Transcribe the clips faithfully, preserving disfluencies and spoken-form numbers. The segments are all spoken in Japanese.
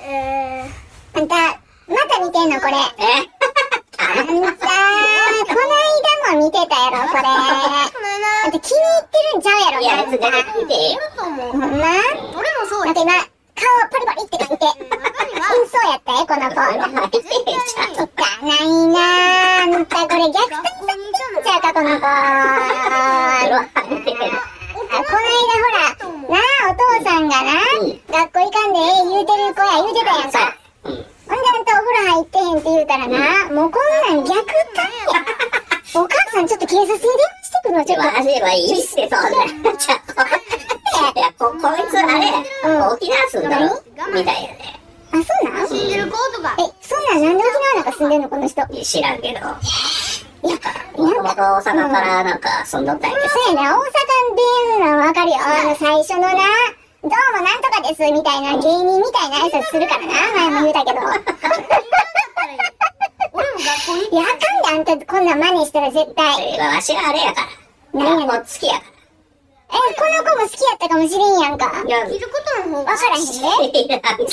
えー、あんた、また見てんのこれ。 えあんた、この間も見てたやろ、これ。あんた気に入ってるんちゃうやろ、 いや、別に見てええよ。 ほんま？俺もそうや。なんか今、顔パリパリって書いて。真相やったよ、この子。 入ってへんちゃう。 汚いなぁ。あんた、これ虐待されてんちゃうか、この子。あ、この間ほら、なあ、お父さんがな、学校行かんでええ言うてる子や言うてたやんか。ほんであんたお風呂入ってへんって言うたらな、もうこんなん虐待や。お母さんちょっと警察に電話してくるの、ちょっと。 マジはいいっすよ、そんな。ちゃう。いや、こ、こいつあれ、沖縄住んだろみたいやね。 あ、そうなん？ 死んでる子とか。 え、そんなんなんで沖縄なんか住んでんの、この人。 知らんけど。なんか、もともと大阪からなんか住んどったんやけど。 そうやな、大阪っていうのはわかるよ。あの、最初のな、どうもなんとかです、みたいな、芸人みたいな挨拶するからな、前も言うたけど。 俺も学校にいや、あかんで、あんたこんなん真似したら絶対。 わしはあれやから。 何やねん。 学校好きやかえ、この子も好きやったかもしれんやんか。 ら。いや、 聞いることの方が。 わからへんね。 知らんけど。 知らんけどなって。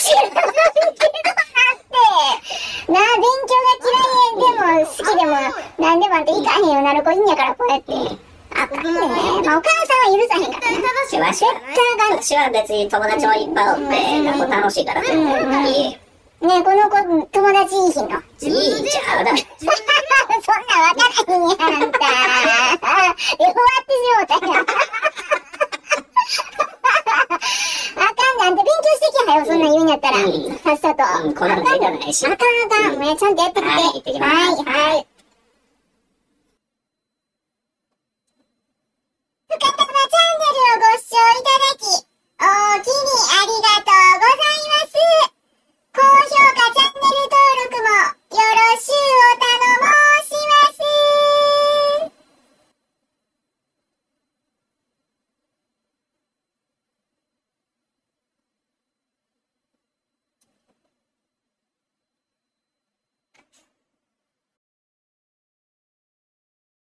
なあ、勉強が嫌いでも好きでも何でもあんた行かへんようになる子いいんやから、こうやって。あかんね。まあ、お母さんは許さへんからね。 しわしは、私は別に友達もいっぱいおって、学校楽しいからね。いい。 ねえ、この子、友達いいひんの。 いいんちゃうだ。 そんなんわからへんやん、あんた。で、終わってしもうたやん。あかんで、あんた勉強してきはよ、そんなん言うんやったら。さっさと。 うん、こんなんいらないし。 あかんあかん。もうちゃんとやってきて。 はい、行ってきます。 はい、はい。